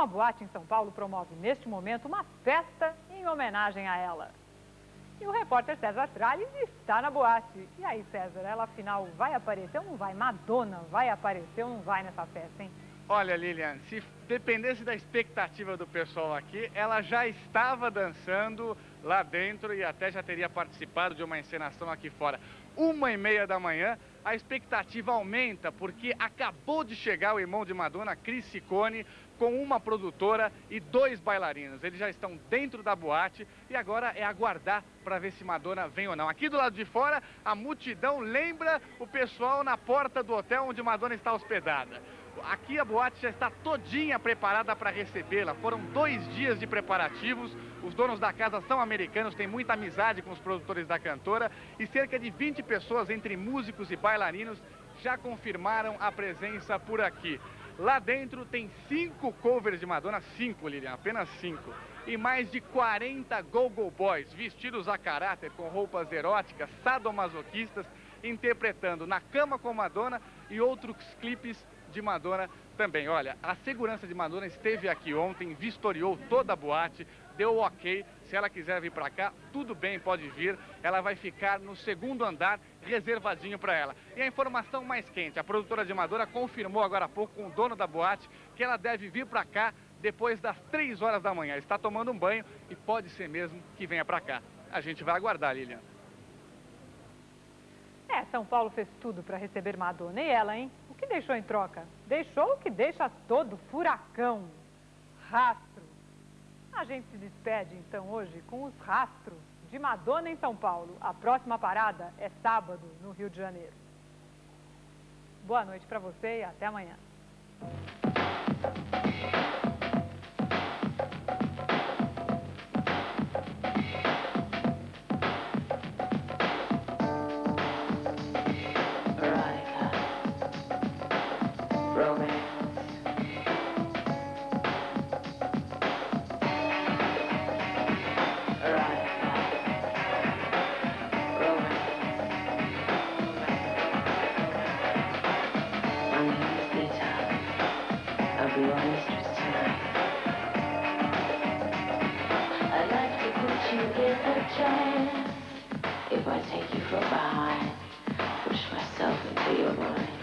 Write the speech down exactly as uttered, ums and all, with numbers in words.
uma boate em São Paulo promove neste momento uma festa em homenagem a ela. E o repórter César Tralles está na boate. E aí, César, ela afinal vai aparecer ou não vai? Madonna vai aparecer ou não vai nessa festa, hein? Olha, Lilian, se dependesse da expectativa do pessoal aqui, ela já estava dançando lá dentro e até já teria participado de uma encenação aqui fora. Uma e meia da manhã, a expectativa aumenta porque acabou de chegar o irmão de Madonna, Chris Ciccone, com uma produtora e dois bailarinos. Eles já estão dentro da boate e agora é aguardar para ver se Madonna vem ou não. Aqui do lado de fora, a multidão lembra o pessoal na porta do hotel onde Madonna está hospedada. Aqui a boate já está todinha preparada para recebê-la. Foram dois dias de preparativos. Os donos da casa são americanos, têm muita amizade com os produtores da cantora e cerca de vinte pessoas, entre músicos e bailarinos, já confirmaram a presença por aqui. Lá dentro tem cinco covers de Madonna, cinco, Lilian, apenas cinco. E mais de quarenta go-go boys, vestidos a caráter, com roupas eróticas, sadomasoquistas, interpretando Na Cama com Madonna e outros clipes de Madonna também. Olha, a segurança de Madonna esteve aqui ontem, vistoriou toda a boate, deu ok. Se ela quiser vir para cá, tudo bem, pode vir. Ela vai ficar no segundo andar, reservadinho para ela. E a informação mais quente, a produtora de Madonna confirmou agora há pouco com o dono da boate que ela deve vir para cá depois das três horas da manhã. Está tomando um banho e pode ser mesmo que venha para cá. A gente vai aguardar, Lilian. É, São Paulo fez tudo para receber Madonna. E ela, hein? O que deixou em troca? Deixou o que deixa todo furacão. Rastro. A gente se despede, então, hoje com os rastros de Madonna em São Paulo. A próxima parada é sábado, no Rio de Janeiro. Boa noite para você e até amanhã. If I take you from behind, push myself into your mind.